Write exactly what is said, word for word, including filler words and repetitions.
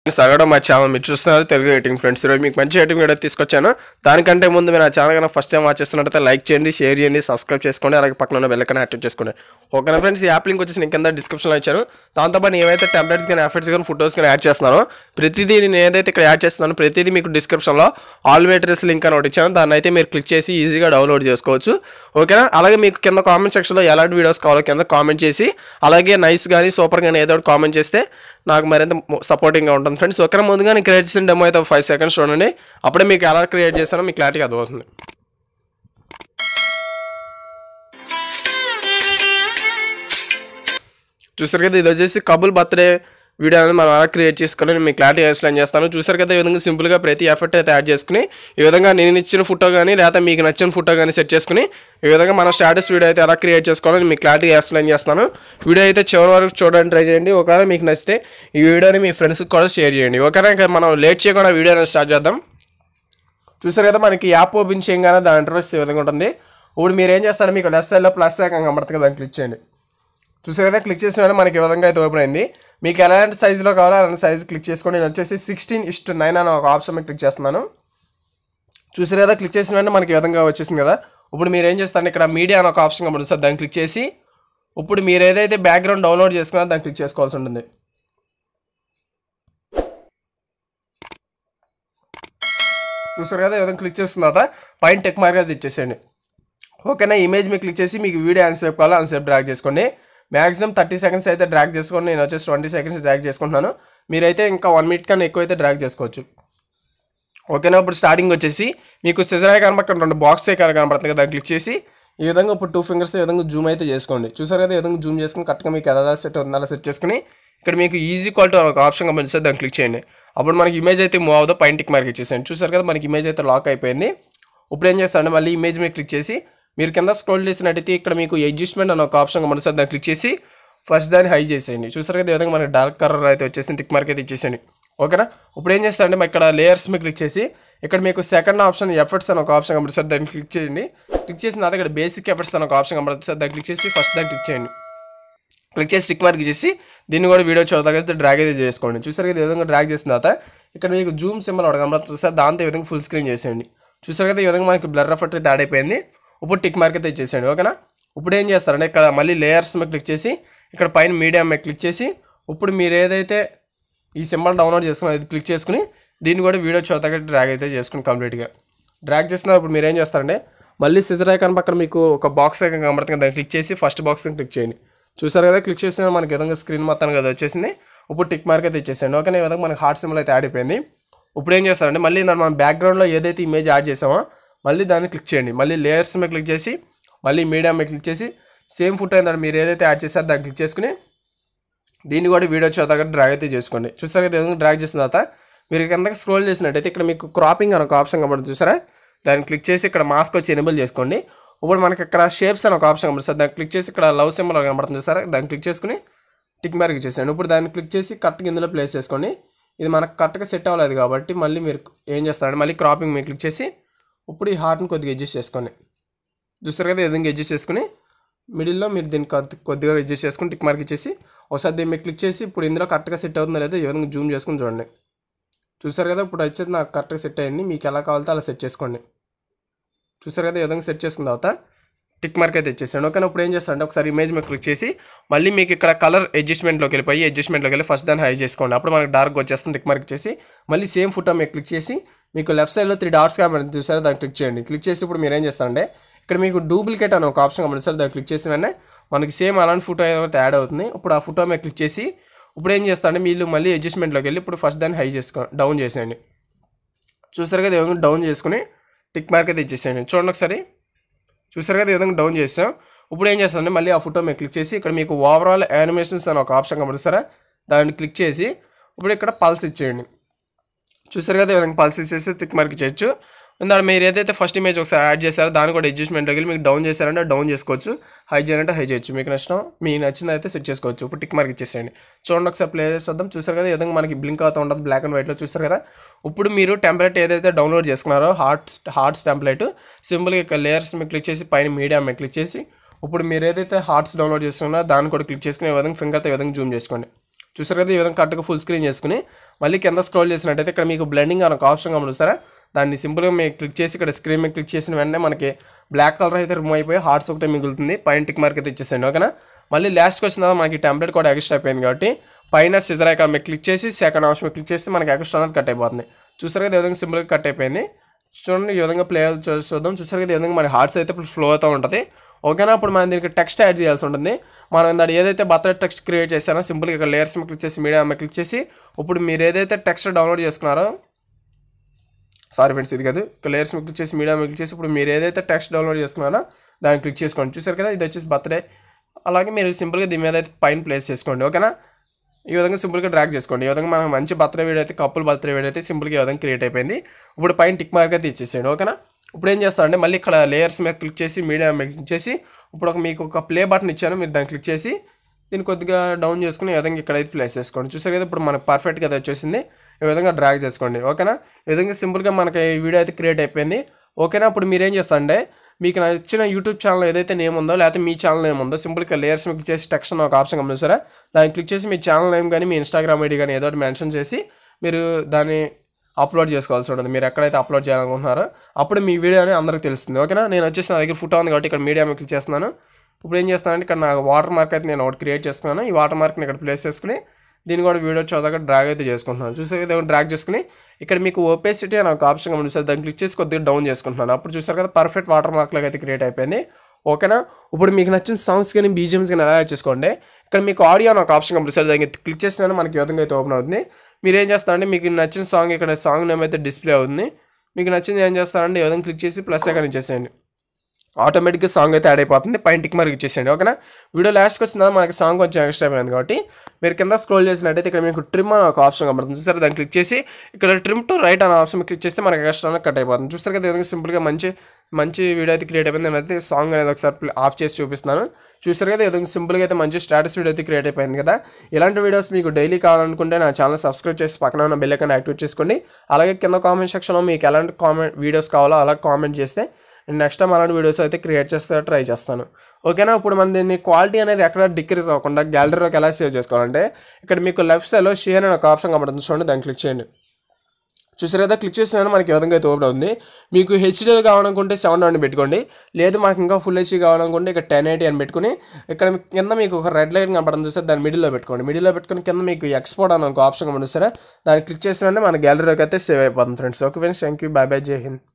సగడం మా ఛానల్ మీరు చూస్తున్నారు తెలుగు ఎడిటింగ్ ఫ్రెండ్స్. ఈరోజు మీకు మంచి ఎడిటింగ్ వీడియో తీసుకొచ్చాను. దానికంటే ముందు మీరు ఆ ఛానల్ కన్నా ఫస్ట్ టైం వాచ్ చేస్తున్నట్లయితే లైక్ చేయండి, షేర్ చేయండి, సబ్స్క్రైబ్ చేసుకోండి, అలాగే పక్కన ఉన్న బెల్ ఐకాన్ యాక్టివేట్ చేసుకోండి. ఓకేనా ఫ్రెండ్స్, ఈ యాప్ లింక్ వచ్చేసి నేను కింద డిస్క్రిప్షన్లో ఇచ్చాను. దాంతోపాటు ఏవైతే టెంప్లెట్స్ కానీ ఎఫెక్ట్స్ కానీ ఫోటోస్ కానీ యాడ్ చేస్తున్నానో ప్రతిదీ నేను ఏదైతే ఇక్కడ యాడ్ చేస్తున్నానో ప్రతిదీ మీకు డిస్క్రిప్షన్లో ఆల్ మెటీరియల్స్ లింక్ అని ఒకటి ఇచ్చాను. దాన్ని అయితే మీరు క్లిక్ చేసి ఈజీగా డౌన్లోడ్ చేసుకోవచ్చు. ఓకేనా, అలాగే మీకు కింద కామెంట్ సెక్షన్లో ఎలాంటి వీడియోస్ కావాలో కింద కామెంట్ చేసి అలాగే నైస్ కానీ సూపర్ కానీ ఏదో ఒకటి కామెంట్ చేస్తే నాకు మరింత సపోర్టింగ్గా ఉంటుంది ఫ్రెండ్స్. ఓకేనా, ముందుగా నేను క్రియేట్ చేసిన డెమో అయితే ఫైవ్ సెకండ్స్ చూడండి. అప్పుడే మీకు ఎలా క్రియేట్ చేస్తానో మీకు క్లారిటీగా అర్థమవుతుంది. చూసారు కదా, ఇది వచ్చేసి కపుల్ బర్త్డే వీడియో అనేది మనం ఎలా క్రియేట్ చేసుకుని నేను మీకు క్లారిటీగా ఎక్స్ప్లెయిన్ చేస్తాను. చూసారు కదా, ఈ విధంగా సింపుల్గా ప్రతి ఎఫెక్ట్ అయితే యాడ్ చేసుకుని ఈ విధంగా నేను ఇచ్చిన ఫోటో కానీ లేదా మీకు నచ్చిన ఫోటో కానీ సెట్ చేసుకుని ఈ విధంగా మన స్టాటస్ వీడియో అయితే ఎలా క్రియేట్ చేసుకోవాలని మీకు క్లారిటీగా ఎక్స్ప్లెయిన్ చేస్తాను. వీడియో అయితే చివరి వరకు చూడడానికి ట్రై చేయండి. ఒకవేళ మీకు నచ్చితే ఈ వీడియోని మీ ఫ్రెండ్స్కి కూడా షేర్ చేయండి. ఓకేనా, ఇంకా మనం లేట్ చేయకుండా వీడియోని స్టార్ట్ చేద్దాం. చూసారు కదా, మనకి యాప్ ఓపెన్ చేయగానే దాని ఇంటర్ఫేస్ ఈ విధంగా ఉంటుంది. ఇప్పుడు మీరు ఏం చేస్తారు, మీకు లెఫ్ట్ సైడ్లో ప్లస్ ఐకాన్ కనబడుతుంది కదా, దాన్ని క్లిక్ చేయండి. చూసారు కదా, క్లిక్ చేసిన వెంటనే మనకి ఈ విధంగా అయితే ఓపెన్ అయింది. మీకు ఎలాంటి సైజులో కావాలో అలాంటి సైజ్ క్లిక్ చేసుకోండి. నేను వచ్చేసి సిక్స్టీన్ ఇస్ట్ నైన్ అని ఒక ఆప్షన్ మీద క్లిక్ చేస్తున్నాను. చూసారు కదా, క్లిక్ చేసిన వెంటనే మనకి ఈ విధంగా వచ్చేసింది కదా. ఇప్పుడు మీరు ఏం చేస్తారంటే ఇక్కడ మీడియా అని ఒక ఆప్షన్ కనబడుతుంది, దాన్ని క్లిక్ చేసి ఇప్పుడు మీరు ఏదైతే బ్యాక్గ్రౌండ్ డౌన్లోడ్ చేసుకున్నారో దాన్ని క్లిక్ చేసుకోవాల్సి ఉంటుంది. చూసారు కదా, ఈ విధంగా క్లిక్ చేసిన తర్వాత పైన టెక్ మార్క్ అయితే ఇచ్చేసేయండి. ఓకేనా, ఇమేజ్ మీకు క్లిక్ చేసి మీకు వీడియో ఎంతసేపు కావాలో అంతసేపు డ్రాగ్ చేసుకోండి. మ్యాక్సిమం థర్టీ సెకండ్స్ అయితే డ్రాగ్ చేసుకోండి. నేను వచ్చేసి ట్వంటీ సెకండ్స్ డ్రాగ్ చేసుకుంటున్నాను. మీరైతే ఇంకా వన్ మినిట్ కన్నా ఎక్కువ అయితే డ్రాగ్ చేసుకోవచ్చు. ఓకేనా, ఇప్పుడు స్టార్టింగ్ వచ్చేసి మీకు సిజర్ కనబడుతుంది, రెండు బాక్స్ ఐకాన్ కనబడుతుంది కదా, దాన్ని క్లిక్ చేసి ఈ విధంగా ఇప్పుడు టూ ఫింగర్స్ ఈ విధంగా జూమ్ అయితే చేసుకోండి. చూసారు కదా, ఈ విధంగా జూమ్ చేసుకుని కరెక్ట్గా మీకు ఎలా సెట్ అవుతుంది అలా సెట్ చేసుకుని ఇక్కడ మీకు ఈజీ క్వాలిటీ ఒక ఆప్షన్ కనిపిస్తుంది, దాన్ని క్లిక్ చేయండి. అప్పుడు మనకి ఇమేజ్ అయితే మూవ్ అవుతుందో పైన టిక్ మార్క్ ఇచ్చేసేయండి. చూసారు కదా, మనకి ఇమేజ్ అయితే లాక్ అయిపోయింది. ఇప్పుడు ఏం చేస్తారంటే మళ్ళీ ఇమేజ్ మీద క్లిక్ చేసి మీరు కింద స్క్రోల్ చేసినట్టయితే ఇక్కడ మీకు అడ్జస్ట్మెంట్ అని ఒక ఆప్షన్ కనిపిస్తుంది, దాన్ని క్లిక్ చేసి ఫస్ట్ దాన్ని హై చేసేయండి. చూసారు కదా, ఈ విధంగా మనకి డార్క్ కలర్ అయితే వచ్చేసి టిక్ మార్క్ అయితే ఇచ్చేసేయండి. ఓకేనా, ఇప్పుడు ఏం చేస్తారంటే ఇక్కడ లేయర్స్ మీద క్లిక్ చేసి ఇక్కడ మీకు సెకండ్ ఆప్షన్ ఎఫెక్ట్స్ అని ఒక ఆప్షన్ కనిపిస్తుంది, దాన్ని క్లిక్ చేయండి. క్లిక్ చేసిన తర్వాత ఇక్కడ బేసిక్ ఎఫెక్ట్స్ అని ఒక ఆప్షన్ కనిపిస్తుంది, దాన్ని క్లిక్ చేసి ఫస్ట్ దాన్ని క్లిక్ చేయండి. క్లిక్ చేసి టిక్ మార్క్ చేసి దీన్ని కూడా వీడియో చూడగా డ్రాగ్ అయితే చేసుకోండి. చూసారు కదా, ఈ విధంగా డ్రాగ్ చేసిన తర్వాత ఇక్కడ మీకు జూమ్ సింబల్ ఒకటి కనబడుతుంది, చూస్తారు దాంతో ఈ విధంగా ఫుల్ స్క్రీన్ చేసేయండి. చూసారు కదా, ఈ విధంగా మనకి బ్లర్ ఎఫెక్ట్ అయితే యాడ్ అయిపోయింది. ఇప్పుడు టిక్ మార్క్ అయితే ఇచ్చేసేయండి. ఓకేనా, ఇప్పుడు ఏం చేస్తారంటే ఇక్కడ మళ్ళీ లేయర్స్ మీద క్లిక్ చేసి ఇక్కడ పైన మీడియా మీద క్లిక్ చేసి ఇప్పుడు మీరు ఏదైతే ఈ సింబల్ డౌన్లోడ్ చేసుకున్నారో అది క్లిక్ చేసుకుని దీన్ని కూడా వీడియో చూడగా డ్రాగ్ అయితే చేసుకుని కంప్లీట్గా డ్రాగ్ చేస్తున్నప్పుడు మీరు ఏం చేస్తారంటే మళ్ళీ సిజర్ ఐకాన్ పక్కన మీకు ఒక బాక్స్ ఐకాన్ కనబడుతుంది, దాన్ని క్లిక్ చేసి ఫస్ట్ బాక్స్ని క్లిక్ చేయండి. చూసారు కదా, క్లిక్ చేసిన మనకి విధంగా స్క్రీన్ మొత్తానికి అది వచ్చేసింది. ఇప్పుడు టిక్ మార్క్ అయితే ఇచ్చేసేయండి. ఓకే, ఈ విధంగా మనకి హార్ట్ సింబల్ అయితే యాడ్ అయిపోయింది. ఇప్పుడు ఏం చేస్తారంటే మళ్ళీ దాన్ని మనం బ్యాక్గ్రౌండ్లో ఏదైతే ఇమేజ్ యాడ్ చేసామో మళ్ళీ దాన్ని క్లిక్ చేయండి. మళ్ళీ లేయర్స్ మీద క్లిక్ చేసి మళ్ళీ మీడియా మీద క్లిక్ చేసి సేమ్ ఫోటో ఏంటంటే మీరు ఏదైతే యాడ్ చేశారో దాన్ని క్లిక్ చేసుకుని దీన్ని కూడా వీడియో చూడగా డ్రాగ్ అయితే చేసుకోండి. చూసారు కదా, విధంగా డ్రాగ్ చేసిన తర్వాత మీరు కిందకి స్క్రోల్ చేసినట్టయితే ఇక్కడ మీకు క్రాపింగ్ అని ఒక ఆప్షన్ కనబడుతుంది, చూసారా, దాన్ని క్లిక్ చేసి ఇక్కడ మాస్క్ వచ్చి ఎనేబుల్ చేసుకోండి. ఇప్పుడు మనకి ఇక్కడ షేప్స్ అని ఒక ఆప్షన్ కనబడుతుంది, దాన్ని క్లిక్ చేసి ఇక్కడ లవ్ సింబల్ కనబడుతుంది, చూసారా, దాన్ని క్లిక్ చేసుకుని టిక్ మార్క్ చేసేయండి. ఇప్పుడు దాన్ని క్లిక్ చేసి కరెక్ట్గా ఇందులో ప్లేస్ చేసుకోండి. ఇది మనకు కరెక్ట్గా సెట్ అవ్వలేదు కాబట్టి మళ్ళీ మీరు ఏం చేస్తారంటే మళ్ళీ క్రాపింగ్ మీద క్లిక్ చేసి ఇప్పుడు ఈ హార్ట్ని కొద్దిగా అడ్జస్ట్ చేసుకోండి. చూస్తారు కదా, ఈ విధంగా అడ్జస్ట్ చేసుకుని మిడిల్లో మీరు దీన్ని కొద్దిగా అడ్జస్ట్ చేసుకుని టిక్ మార్క్ ఇచ్చేసి ఒకసారి దీన్ని మీరు క్లిక్ చేసి ఇప్పుడు ఇందులో కరెక్ట్గా సెట్ అవుతుందో లేదో ఈ విధంగా జూమ్ చేసుకుని చూడండి. చూసారు కదా, ఇప్పుడు వచ్చేది నాకు కరెక్ట్గా సెట్ అయింది. మీకు ఎలా కావాలో అలా సెట్ చేసుకోండి. చూసారు కదా, ఈ విధంగా సెట్ చేసుకున్న తర్వాత టిక్ మార్క్ అయితే ఇచ్చేసాను. ఓకే, ఇప్పుడు ఏం చేస్తారంటే ఒకసారి ఇమేజ్ మీద క్లిక్ చేసి మళ్ళీ మీకు ఇక్కడ కలర్ అడ్జస్ట్మెంట్లోకి వెళ్ళిపోయి అడ్జస్ట్మెంట్లోకి వెళ్ళి ఫస్ట్ దాన్ని హై చేసుకోండి. అప్పుడు మనకి డార్క్ వచ్చేస్తుంది. టిక్ మార్క్ చేసి మళ్ళీ సేమ్ ఫోటో మీద క్లిక్ చేసి మీకు లెఫ్ట్ సైడ్లో త్రీ డాట్స్ కాబట్టి చూసారు, దాన్ని క్లిక్ చేయండి. క్లిక్ చేసి ఇప్పుడు మీరు ఏం చేస్తారంటే ఇక్కడ మీకు డూప్లికేట్ అని ఒక ఆప్షన్ కనిపిస్తుంది, దాన్ని క్లిక్ చేసి వెంటనే మనకి సేమ్ అలాంటి ఫోటో అయితే యాడ్ అవుతుంది. ఇప్పుడు ఆ ఫోటో మీద క్లిక్ చేసి ఇప్పుడు ఏం చేస్తారంటే మీరు మళ్ళీ అడ్జస్ట్మెంట్లోకి వెళ్ళి ఇప్పుడు ఫస్ట్ దాన్ని హై చేసుకో డౌన్ చేసేయండి. చూసారు కదా, ఈ విధంగా డౌన్ చేసుకుని టిక్ మార్క్ అయితే ఇచ్చేసేయండి. చూడండి ఒకసారి, చూసారు కదా, ఈ విధంగా డౌన్ చేసాం. ఇప్పుడు ఏం చేస్తారంటే మళ్ళీ ఆ ఫోటో మీద క్లిక్ చేసి ఇక్కడ మీకు ఓవరాల్ యానిమేషన్స్ అని ఒక ఆప్షన్ కనబడుతారా, దాన్ని క్లిక్ చేసి ఇప్పుడు ఇక్కడ పల్స్ ఇచ్చేయండి. చూసారు కదా, ఈ విధంగా పల్స్ ఇచ్చేసి టిక్ మార్క్ చేయొచ్చు. ఇందాక మీరు ఏదైతే ఫస్ట్ ఇమేజ్ ఒకసారి యాడ్ చేశారో దాన్ని కూడా అడ్జస్ట్మెంట్లోకి వెళ్ళి మీకు డౌన్ చేశారంటే డౌన్ చేసుకోవచ్చు, హై చేయాలంటే హై చేయొచ్చు, మీకు నష్టం మీకు నచ్చింది అయితే సెట్ చేసుకోవచ్చు. ఇప్పుడు టిక్ మార్క్ ఇచ్చేసేయండి. చూడండి ఒకసారి ప్లే చేద్దాం. చూసారు కదా, ఈ విధంగా మనకి బ్లింక్ అవుతూ ఉంటుంది బ్లాక్ అండ్ వైట్లో. చూసారు కదా, ఇప్పుడు మీరు టెంప్లెట్ ఏదైతే డౌన్లోడ్ చేసుకున్నారో హార్ట్స్ హార్ట్స్ టెంప్లెట్ సింపుల్గా ఇక్కడ లేయర్స్ మీద క్లిక్ చేసి పైన మీడియా మీద క్లిక్ చేసి ఇప్పుడు మీరు ఏదైతే హార్ట్స్ డౌన్లోడ్ చేసుకున్నారో దాన్ని కూడా క్లిక్ చేసుకుని ఈ విధంగా ఫింగర్తో ఈ విధంగా జూమ్ చేసుకోండి. చూసారు కదా ఈ విధంగా కరెక్ట్గా ఫుల్ స్క్రీన్ చేసుకుని మళ్ళీ కింద స్క్రోల్ చేసినట్టయితే ఇక్కడ మీకు బ్లెండింగ్ అని ఒక ఆప్షన్ గమనిస్తారా, దాన్ని సింపుల్గా మీరు క్లిక్ చేసి ఇక్కడ స్క్రీన్ మీద క్లిక్ చేసిన వెంటనే మనకి బ్లాక్ కలర్ అయితే రిమూవ్ అయిపోయి హార్ట్స్ ఒకటే మిగులుతుంది. పైన టిక్ మార్క్ అయితే ఇచ్చేసండి. ఓకేనా, మళ్ళీ లాస్ట్కి వచ్చిన తర్వాత మనకి టెంప్లెట్ కూడా ఎక్స్ట్రా అయిపోయింది కాబట్టి పైన సిజర్ ఐకాన్ మీద క్లిక్ చేసి సెకండ్ ఆప్షన్ మీద క్లిక్ చేస్తే మనకి ఎక్స్ట్రా అనేది కట్ అయిపోతుంది. చూసారు కదా ఈ విధంగా సింపుల్గా కట్ అయిపోయింది. చూడండి ఈ విధంగా ప్లే చూద్దాం. చూసారు కదా ఈ విధంగా మన హార్ట్స్ అయితే ఇప్పుడు ఫ్లో అవుతూ ఉంటుంది. ఓకేనా, అప్పుడు మనం దీనికి టెక్స్ట్ యాడ్ చేయాల్సి ఉంటుంది. మనం దాన్ని ఏదైతే బర్త్డే టెక్స్ట్ క్రియేట్ చేశారో సింపుల్గా ఇక్కడ లేయర్స్ మీద క్లిక్ చేసి మీడియా మీద క్లిక్ చేసి ఇప్పుడు మీరు ఏదైతే టెక్స్ట్ డౌన్లోడ్ చేసుకున్నారో సారీ ఫ్రెండ్స్ ఇది కాదు, ఇక్కడ లేయర్స్ మీద క్లిక్ చేసి మీడియా మీద క్లిక్ చేసి ఇప్పుడు మీరు ఏదైతే టెక్స్ట్ డౌన్లోడ్ చేసుకున్నారో దాన్ని క్లిక్ చేసుకోండి. చూసారు కదా ఇది వచ్చేసి బర్త్డే. అలాగే మీరు సింపుల్గా దీని మీద అయితే పైన ప్లేస్ చేసుకోండి. ఓకేనా, ఈ విధంగా సింపుల్గా డ్రాగ్ చేసుకోండి. ఈ విధంగా మనకు మంచి బర్త్డే వీడియో అయితే కపుల్ బర్త్డే వీడియో అయితే సింపుల్గా ఈ విధంగా క్రియేట్ అయిపోయింది. ఇప్పుడు పైన టిక్ మార్క్ అయితే ఇచ్చేసేయండి. ఓకేనా, ఇప్పుడు ఏం చేస్తారంటే మళ్ళీ ఇక్కడ లేయర్స్ మీద క్లిక్ చేసి మీడియా మీద క్లిక్ చేసి ఇప్పుడు ఒక మీకు ఒక ప్లే బటన్ ఇచ్చాను, మీరు దాన్ని క్లిక్ చేసి దీన్ని కొద్దిగా డౌన్ చేసుకుని ఈ విధంగా ఇక్కడైతే ప్లేస్ చేసుకోండి. చూసారు కదా ఇప్పుడు మనకు పర్ఫెక్ట్గా అయితే వచ్చేసింది. ఈ విధంగా డ్రాగ్ చేసుకోండి. ఓకేనా, ఈ విధంగా సింపుల్గా మనకి ఈ వీడియో అయితే క్రియేట్ అయిపోయింది. ఓకేనా, ఇప్పుడు మీరు ఏం చేస్తారంటే మీకు నచ్చిన యూట్యూబ్ ఛానల్ ఏదైతే నేమ్ ఉందో లేకపోతే మీ ఛానల్ నేమ్ ఉందో సింపుల్గా లేయర్స్ మీద క్లిక్ చేసి టెక్స్ట్ అని ఒక ఆప్షన్ గమనిస్తారా, దాన్ని క్లిక్ చేసి మీ ఛానల్ నేమ్ కానీ మీ ఇన్స్టాగ్రామ్ ఐడి కానీ ఏదో ఒకటి మెన్షన్ చేసి మీరు దాన్ని అప్లోడ్ చేసుకోవాల్సి ఉంటుంది. మీరు ఎక్కడైతే అప్లోడ్ చేయాలనుకుంటున్నారో అప్పుడు మీ వీడియో అనేది అందరికీ తెలుస్తుంది. ఓకేనా, నేను వచ్చేసి నా దగ్గర ఫోటో ఉంది కాబట్టి ఇక్కడ మీడియా మీద క్లిక్ చేస్తున్నాను. ఇప్పుడు ఏం చేస్తానంటే ఇక్కడ నాకు వాటర్ మార్క్ అయితే నేను ఒకటి క్రియేట్ చేసుకున్నాను. ఈ వాటర్ మార్క్ని ఇక్కడ ప్లేస్ చేసుకుని దీన్ని కూడా వీడియో చోదాక డ్రాగ్ అయితే చేసుకుంటున్నాను. చూసే డ్రాగ్ చేసుకుని ఇక్కడ మీకు ఓపెసిటీ అని ఒక ఆప్షన్ గమనిస్తారు, దాన్ని క్లిక్ చేసి కొద్దిగా డౌన్ చేసుకుంటున్నాను. అప్పుడు చూసారు కదా పర్ఫెక్ట్ వాటర్ మార్క్ లాగా అయితే క్రియేట్ అయిపోయింది. ఓకేనా, ఇప్పుడు మీకు నచ్చిన సాంగ్స్ కానీ బీజిఎమ్స్ కానీ ఎలా చేసుకోండి. ఇక్కడ మీకు ఆడియో అని ఒక ఆప్షన్ గమనిస్తారు, దాన్ని క్లిక్ చేసినా మనకి ఈ విధంగా అయితే ఓపెన్ అవుతుంది. మీరు ఏం చేస్తారంటే మీకు నచ్చిన సాంగ్ ఇక్కడ సాంగ్ నేమ్ అయితే డిస్ప్లే అవుతుంది. మీకు నచ్చింది ఏం చేస్తారంటే ఈ విధంగా క్లిక్ చేసి ప్లస్ ఐకాన్ ఇచ్చేసేయండి. ఆటోమేటిక్గా సాంగ్ అయితే యాడ్ అయిపోతుంది. పైన టిక్ మార్క్ ఇచ్చేసేయండి. ఓకేనా, వీడియో లాస్ట్కి వచ్చిన మనకి సాంగ్ కొంచెం ఎక్స్ట్రా అయిపోయింది కాబట్టి మీరు కింద స్క్రోల్ చేసినట్టయితే ఇక్కడ మీకు ట్రిమ్ అని ఒక ఆప్షన్ కనబడుతుంది. చూసారు, దాన్ని క్లిక్ చేసి ఇక్కడ ట్రిమ్ టు రైట్ అనే ఆప్షన్ క్లిక్ చేస్తే మనకి ఎక్స్ట్రా కట్ అయిపోతుంది. చూస్తారు కదా ఈ విధంగా సింపుల్గా మంచి మంచి వీడియో అయితే క్రియేట్ అయిపోయింది. నేనైతే సాంగ్ అనేది ఒకసారి ఆఫ్ చేసి చూపిస్తున్నాను. చూసారు కదా ఈ విధంగా సింపుల్గా అయితే మంచి స్టాటస్ వీడియో అయితే క్రియేట్ అయిపోయింది కదా. ఇలాంటి వీడియోస్ మీకు డైలీ కావాలనుకుంటే నా ఛానల్ సబ్స్క్రైబ్ చేసి పక్కన ఉన్న బెల్ ఐకాన్ యాక్టివేట్ చేసుకోండి. అలాగే కింద కామెంట్ సెక్షన్లో మీకు ఎలాంటి కామెంట్ వీడియోస్ కావాలో అలా కామెంట్ చేస్తే నేను నెక్స్ట్ టైం అలాంటి వీడియోస్ అయితే క్రియేట్ చేస్తే ట్రై చేస్తాను. ఓకేనా, ఇప్పుడు మన దీన్ని క్వాలిటీ అనేది ఎక్కడ డిక్రీజ్ అవ్వకుండా గ్యాలరీలోకి ఎలా సేవ్ చేసుకోవాలంటే ఇక్కడ మీకు లెఫ్ట్ సైడ్లో షేర్ అనే ఒక ఆప్షన్ కనబడుతుంది. చూడండి, దాన్ని క్లిక్ చేయండి. చూసారు కదా క్లిక్ చేసిన మనకి ఈ విధంగా అయితే ఓపెన్ అవుతుంది. మీకు హెచ్డీలో కావాలనుకుంటే సెవెన్ హండ్రెడ్ పెట్టుకోండి, లేదు మాకు ఇంకా ఫుల్ హెచ్డీ కావాలనుకుంటే ఇక్కడ టెన్ ఎయిటీ అని పెట్టుకుని ఇక్కడ కింద మీకు ఒక రెడ్ లైన్ కనబడుతుంది. చూస్తే దాన్ని మిడిల్లో పెట్టుకోండి. మిడిల్లో పెట్టుకుని కింద మీకు ఎక్స్పోర్ట్ అని ఒక ఆప్షన్ కనబడుతుంది. దాన్ని క్లిక్ చేసిన మన గ్యాలరీలోకి అయితే సేవ్ అయిపోతుంది friends. Okay friends, thank you, bye bye, Jai Hind.